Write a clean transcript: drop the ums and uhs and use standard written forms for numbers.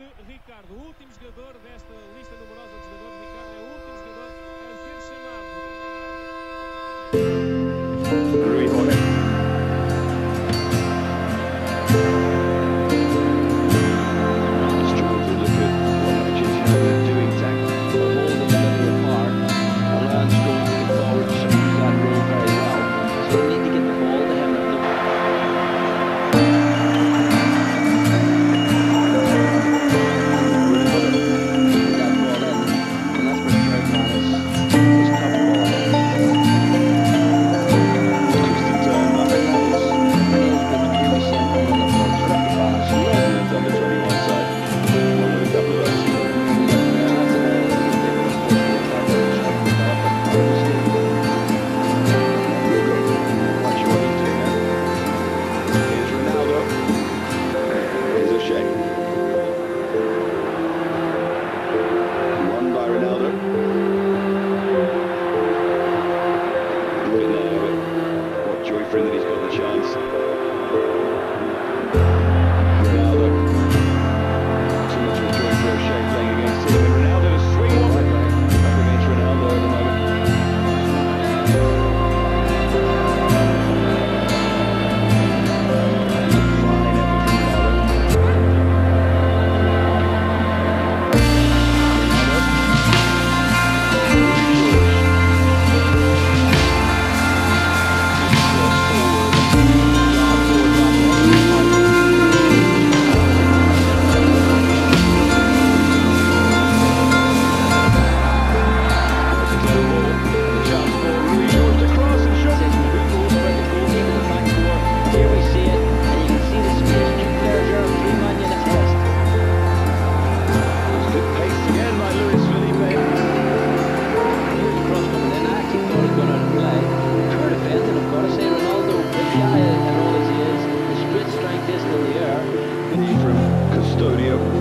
Ricardo, o último jogador desta lista numerosa de jogadores, Ricardo é o último jogador a ser chamado. Rui Jorge. Ronaldo. What joy for him that he's got the chance. Ronaldo. Too much of a joy for O'Shea playing against him. And Ronaldo to swing off it. Up against Ronaldo at the moment. From Custodio.